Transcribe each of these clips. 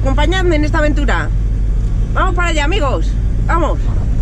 acompañadme en esta aventura. Vamos para allá, amigos. Vamos.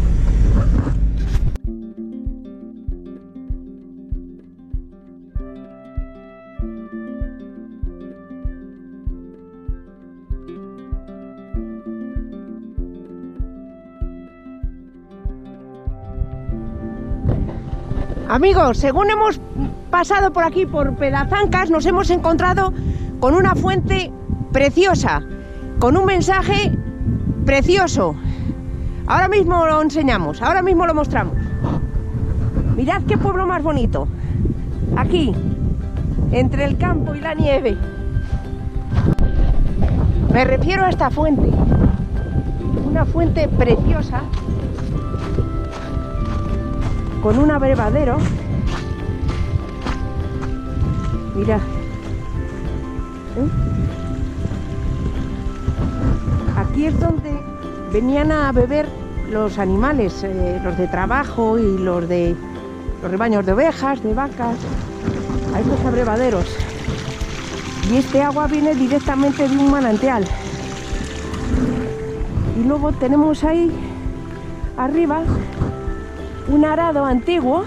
Amigos, según hemos pasado por aquí, por Pedrazancas, nos hemos encontrado con una fuente preciosa, con un mensaje precioso. Ahora mismo lo enseñamos, ahora mismo lo mostramos. Mirad qué pueblo más bonito. Aquí, entre el campo y la nieve. Me refiero a esta fuente. Una fuente preciosa, con un abrevadero. Mirad. Aquí es donde venían a beber los animales, los de trabajo y los rebaños de ovejas, de vacas, a estos abrevaderos. Y este agua viene directamente de un manantial. Y luego tenemos ahí arriba un arado antiguo,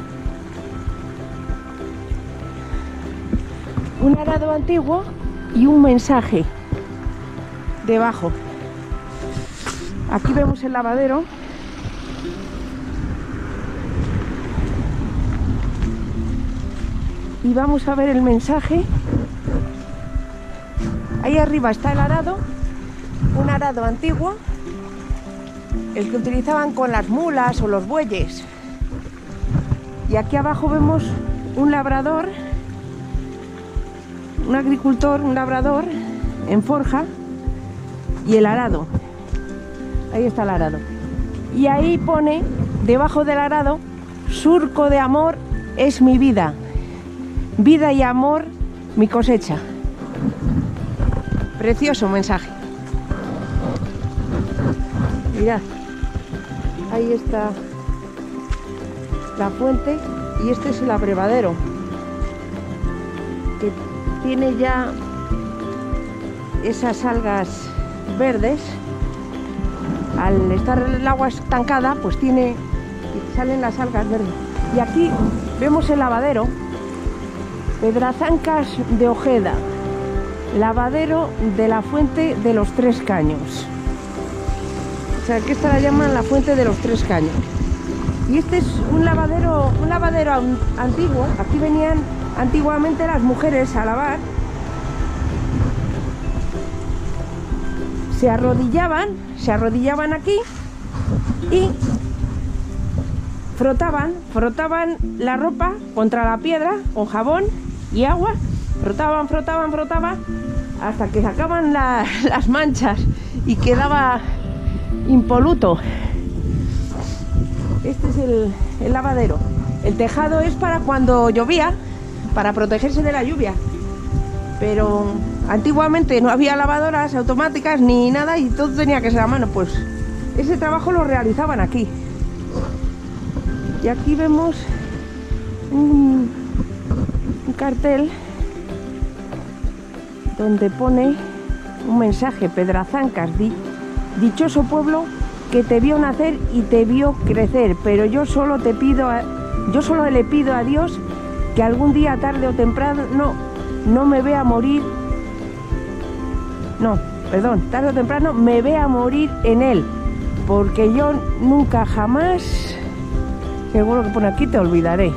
y un mensaje debajo. Aquí vemos el lavadero. Y vamos a ver el mensaje. Ahí arriba está el arado, un arado antiguo, el que utilizaban con las mulas o los bueyes. Y aquí abajo vemos un labrador, un agricultor, un labrador en forja, y el arado. Ahí está el arado. Y ahí pone, debajo del arado, surco de amor es mi vida, vida y amor mi cosecha. Precioso mensaje. Mirad, ahí está la fuente y este es el abrevadero, que tiene ya esas algas verdes. Al estar el agua estancada, pues salen las algas verdes. Y aquí vemos el lavadero, Pedrazancas de Ojeda, lavadero de la fuente de los Tres Caños. O sea, que esta la llaman la fuente de los Tres Caños. Y este es un lavadero antiguo. Aquí venían antiguamente las mujeres a lavar. Se arrodillaban aquí y frotaban la ropa contra la piedra con jabón y agua. Frotaban hasta que sacaban las manchas y quedaba impoluto. Este es el lavadero. El tejado es para cuando llovía, para protegerse de la lluvia. Pero antiguamente no había lavadoras automáticas ni nada y todo tenía que ser a mano. Pues ese trabajo lo realizaban aquí. Y aquí vemos un cartel donde pone un mensaje: Pedrazancas, dichoso pueblo que te vio nacer y te vio crecer, pero yo solo le pido a Dios que algún día, tarde o temprano, no me vea morir. No, perdón, tarde o temprano me vea morir en él, porque yo nunca jamás, seguro que pone aquí, te olvidaré.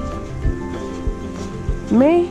Me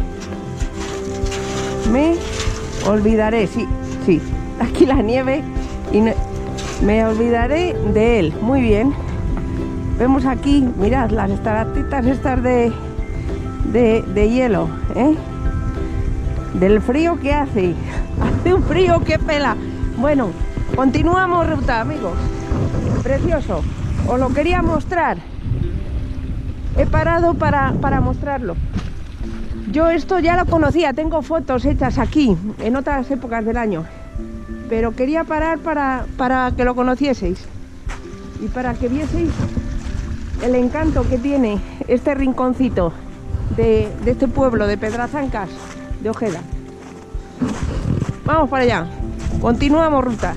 olvidaré, sí, aquí la nieve y me olvidaré de él. Muy bien. Vemos aquí, mirad, las estalactitas estas de hielo, ¿eh? Del frío que hace. Hace un frío que pela. Bueno, continuamos ruta, amigos. Precioso. Os lo quería mostrar. He parado para mostrarlo. Yo esto ya lo conocía, tengo fotos hechas aquí en otras épocas del año, pero quería parar para que lo conocieseis y para que vieseis el encanto que tiene este rinconcito de este pueblo de Pedrazancas de Ojeda. Vamos para allá. Continuamos ruta.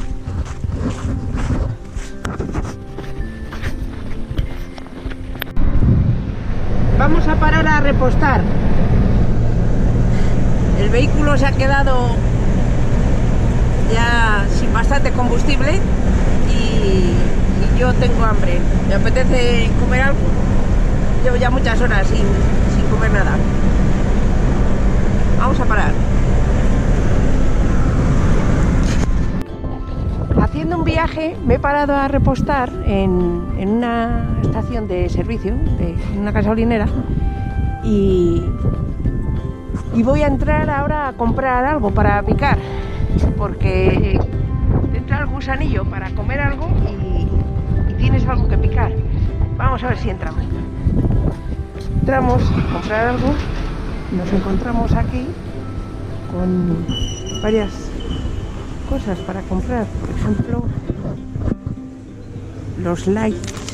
Vamos a parar a repostar. El vehículo se ha quedado ya sin bastante combustible y yo tengo hambre. Me apetece comer algo. Llevo ya muchas horas sin comer nada. Vamos a parar. Haciendo un viaje me he parado a repostar en una estación de servicio, en una gasolinera, y voy a entrar ahora a comprar algo para picar, porque entra el gusanillo para comer algo y tienes algo que picar. Vamos a ver si entramos. Entramos a comprar algo, nos encontramos aquí con varias cosas para comprar, por ejemplo los light,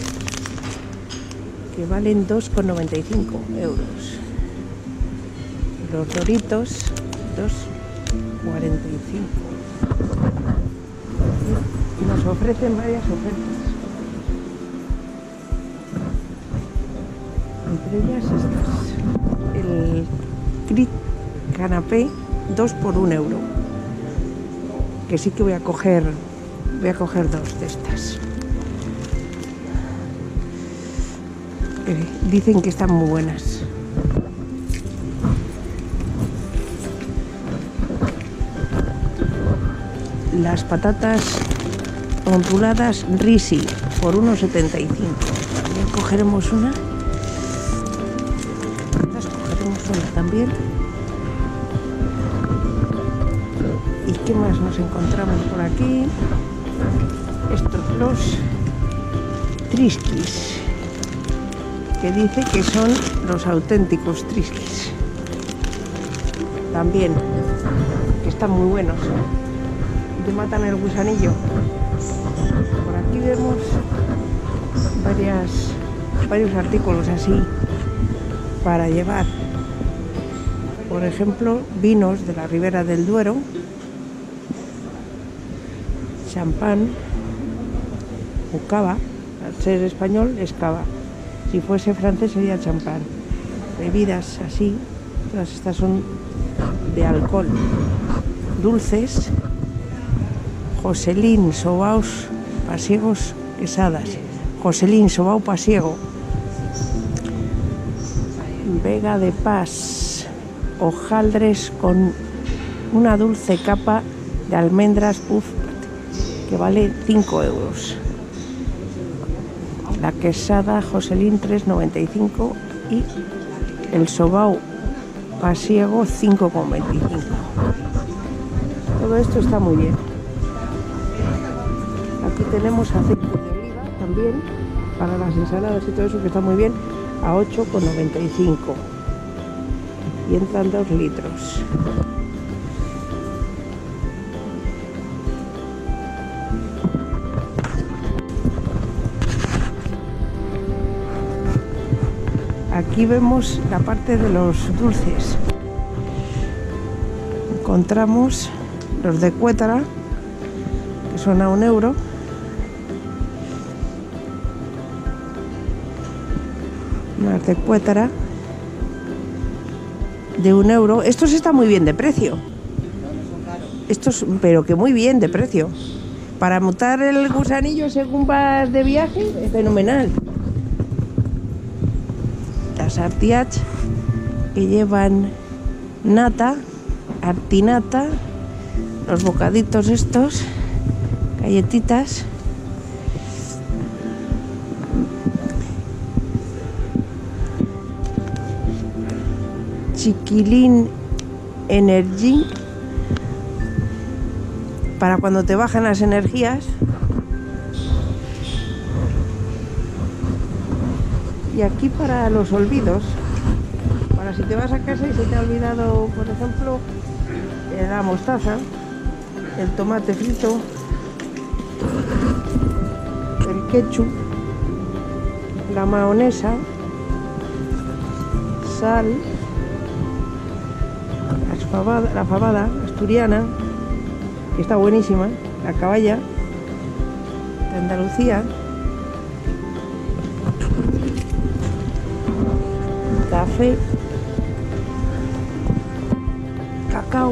que valen 2,95 €, los Doritos 2,45 €, y nos ofrecen varias ofertas, entre ellas estas, el Crit Canapé 2 por 1 €, que sí que voy a coger 2 de estas. Dicen que están muy buenas. Las patatas onduladas Risi por 1,75 €. También cogeremos una. Cogeremos una también. ¿Y qué más nos encontramos por aquí? Estos, los Trisquis, que dice que son los auténticos Trisquis. También, que están muy buenos. Te matan el gusanillo. Por aquí vemos varios artículos así para llevar. Por ejemplo, vinos de la Ribera del Duero, champán o cava. Al ser español es cava, si fuese francés sería champán. Bebidas así, todas estas son de alcohol. Dulces, Joselín, sobaos, pasiegos, quesadas. Joselín, sobao, pasiego. Vega de Pas, hojaldres con una dulce capa de almendras puff, que vale 5 €. La quesada Joselín 3,95 € y el sobao pasiego 5,25 €. Todo esto está muy bien. Aquí tenemos aceite de oliva también para las ensaladas y todo eso, que está muy bien, a 8,95 € y entran 2 litros. Aquí vemos la parte de los dulces. Encontramos los de Cuétara, que son a 1 €. Más de Cuétara de 1 €. Estos están muy bien de precio. Estos, pero que muy bien de precio. Para mutar el gusanillo según vas de viaje, es fenomenal. Las artiach, que llevan nata, artinata, los bocaditos estos, galletitas, Chiquilín Energy, para cuando te bajan las energías. Y aquí para los olvidos, para si te vas a casa y se te ha olvidado, por ejemplo, la mostaza, el tomate frito, el ketchup, la mayonesa, sal, la fabada asturiana, que está buenísima, la caballa de Andalucía. Café, cacao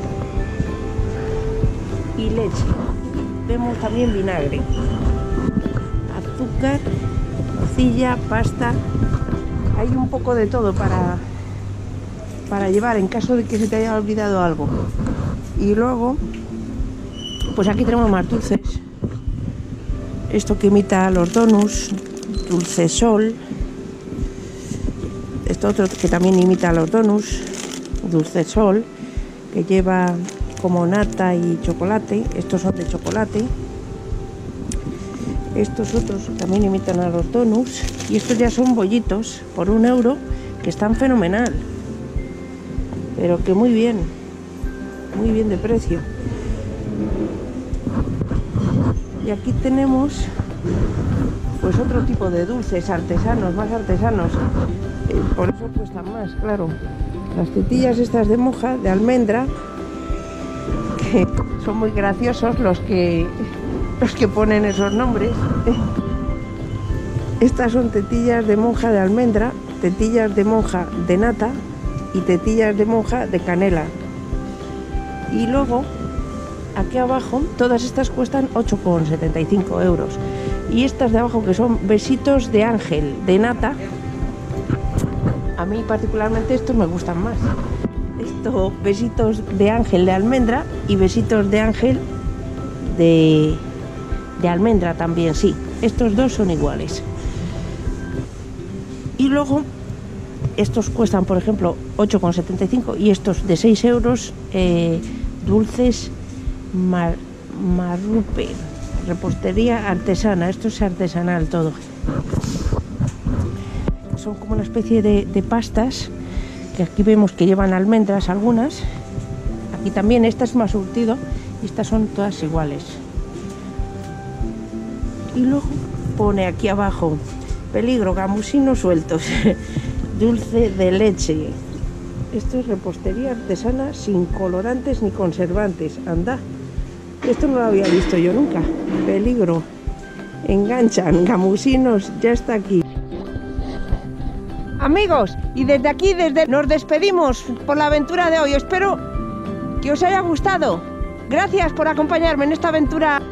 y leche. Vemos también vinagre, azúcar, nocilla, pasta. Hay un poco de todo para llevar en caso de que se te haya olvidado algo. Y luego, pues aquí tenemos más dulces. Esto que imita a los donuts, dulce sol. Esto otro que también imita a los donuts, dulce sol, que lleva como nata y chocolate. Estos son de chocolate. Estos otros también imitan a los donuts. Y estos ya son bollitos por 1 euro, que están fenomenal. Pero que muy bien de precio. Y aquí tenemos pues otro tipo de dulces artesanos, más artesanos. Por eso cuestan más, claro. Las tetillas estas de monja, de almendra, que son muy graciosos los que ponen esos nombres. Estas son tetillas de monja de almendra, tetillas de monja de nata y tetillas de monja de canela. Y luego, aquí abajo, todas estas cuestan 8,75 euros. Y estas de abajo, que son besitos de ángel de nata, a mí particularmente estos me gustan más. Estos besitos de ángel de almendra y besitos de ángel de almendra también, sí. Estos dos son iguales. Y luego, estos cuestan, por ejemplo, 8,75 y estos de 6 euros, dulces marrupe, repostería artesana. Esto es artesanal todo. Son como una especie de pastas, que aquí vemos que llevan almendras algunas. Aquí también, esta es más surtido y estas son todas iguales. Y luego pone aquí abajo, peligro, gamusinos sueltos, dulce de leche. Esto es repostería artesana sin colorantes ni conservantes. Anda, esto no lo había visto yo nunca. Peligro, enganchan, gamusinos, ya está aquí. Amigos, y desde aquí nos despedimos por la aventura de hoy. Espero que os haya gustado. Gracias por acompañarme en esta aventura.